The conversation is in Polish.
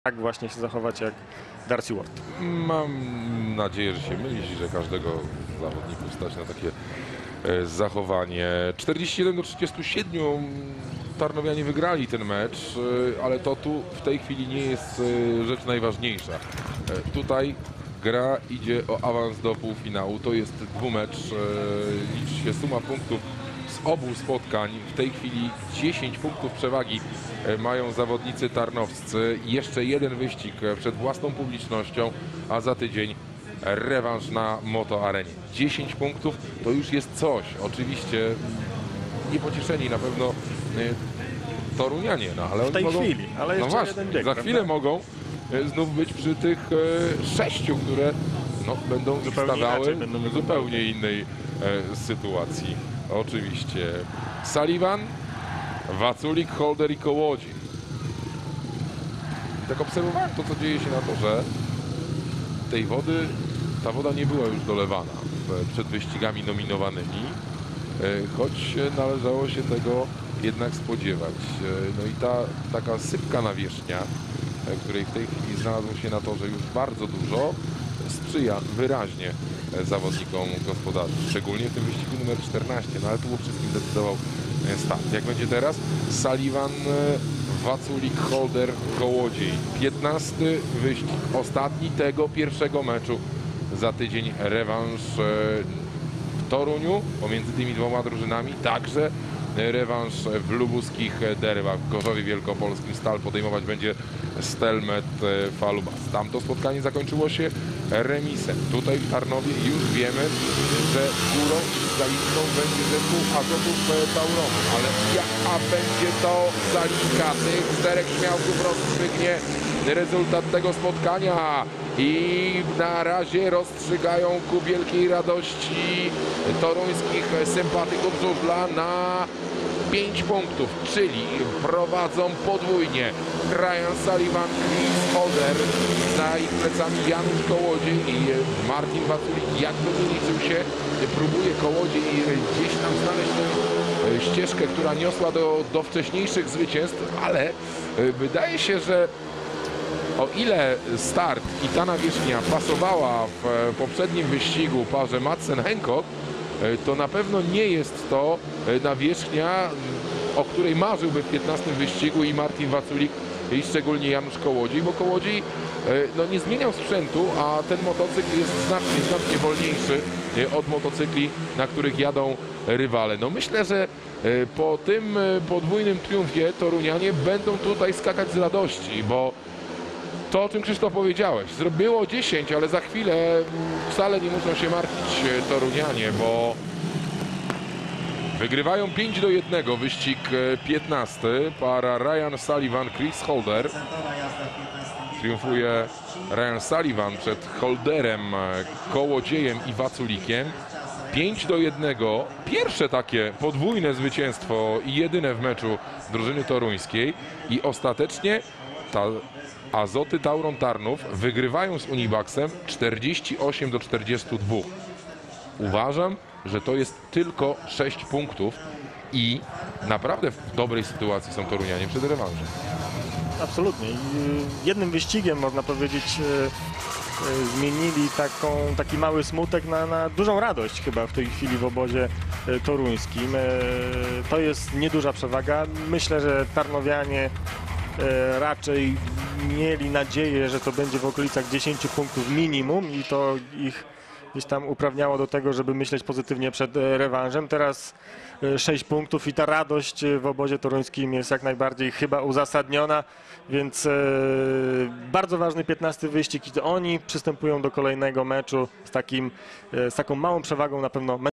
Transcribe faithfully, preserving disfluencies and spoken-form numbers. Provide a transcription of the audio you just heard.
tak właśnie się zachować jak Darcy Ward. Mam nadzieję, że się mylisz i że każdego z zawodników stać na takie e, zachowanie. czterdzieści jeden do trzydziestu siedmiu Tarnowianie wygrali ten mecz, e, ale to tu w tej chwili nie jest e, rzecz najważniejsza. E, tutaj gra idzie o awans do półfinału. To jest dwumecz. E, liczy się suma punktów z obu spotkań. W tej chwili dziesięć punktów przewagi mają zawodnicy tarnowscy. Jeszcze jeden wyścig przed własną publicznością, a za tydzień rewanż na Moto Arenie. dziesięć punktów to już jest coś. Oczywiście niepocieszeni na pewno Torunianie, no ale w tej mogą, chwili, ale jeszcze no właśnie, jeden bieg, za prawda? chwilę mogą znów być przy tych sześciu, które no, będą zupełnie stawały będą w zupełnie innej e, sytuacji. Oczywiście Sullivan, Waculik, Holder i Kołodziej. Tak obserwowałem to, co dzieje się na to, że tej wody, ta woda nie była już dolewana przed wyścigami nominowanymi, choć należało się tego jednak spodziewać. No i ta taka sypka nawierzchnia, której w tej chwili znalazło się na torze już bardzo dużo, sprzyja wyraźnie zawodnikom gospodarzy, szczególnie w tym wyścigu numer czternaście, no ale tu o wszystkim decydował start. Jak będzie teraz? Sullivan, Waculik, Holder, Kołodziej. piętnasty wyścig, ostatni tego pierwszego meczu. Za tydzień rewanż w Toruniu pomiędzy tymi dwoma drużynami, także rewanż w lubuskich Derwach. W Gorzowie Wielkopolskim Stal podejmować będzie Stelmet Falubas. Tamto spotkanie zakończyło się remisem. Tutaj w Tarnowie już wiemy, że górą i zaliczką będzie zespół Azotów Tauronu. Ale jaka będzie to zaliczka tych czterech śmiałków, rozstrzygnie rezultat tego spotkania. I na razie rozstrzygają ku wielkiej radości toruńskich sympatyków żużla na pięć punktów, czyli prowadzą podwójnie Ryan Sullivan, Chris Holder, za ich plecami Janusz Kołodziej i Martin Waculik. Jakby nie liczył się, próbuje Kołodziej gdzieś tam znaleźć tę ścieżkę, która niosła do, do wcześniejszych zwycięstw, ale wydaje się, że o ile start i ta nawierzchnia pasowała w poprzednim wyścigu parze Madsen-Hancock, to na pewno nie jest to nawierzchnia, o której marzyłby w piętnastym wyścigu i Martin Waculik, i szczególnie Janusz Kołodziej, bo Kołodziej no, nie zmieniał sprzętu, a ten motocykl jest znacznie, znacznie wolniejszy od motocykli, na których jadą rywale. No myślę, że po tym podwójnym triumfie Torunianie będą tutaj skakać z radości, bo to, o czym Krzysztof powiedziałeś, zrobiło dziesięć, ale za chwilę wcale nie muszą się martwić Torunianie, bo wygrywają pięć do jednego wyścig piętnasty. Para Ryan Sullivan, Chris Holder. Triumfuje Ryan Sullivan przed Holderem, Kołodziejem i Waculikiem. pięć do jednego. Pierwsze takie podwójne zwycięstwo i jedyne w meczu drużyny toruńskiej. I ostatecznie ta Azoty Tauron Tarnów wygrywają z Unibaxem czterdzieści osiem do czterdziestu dwóch. Uważam, że to jest tylko sześć punktów i naprawdę w dobrej sytuacji są Torunianie przed rewanżem. Absolutnie. I jednym wyścigiem, można powiedzieć, zmienili taką, taki mały smutek na, na dużą radość chyba w tej chwili w obozie toruńskim. To jest nieduża przewaga. Myślę, że Tarnowianie raczej mieli nadzieję, że to będzie w okolicach dziesięciu punktów minimum i to ich gdzieś tam uprawniało do tego, żeby myśleć pozytywnie przed rewanżem. Teraz sześć punktów i ta radość w obozie toruńskim jest jak najbardziej chyba uzasadniona, więc bardzo ważny piętnasty wyścig i oni przystępują do kolejnego meczu z, takim, z taką małą przewagą na pewno.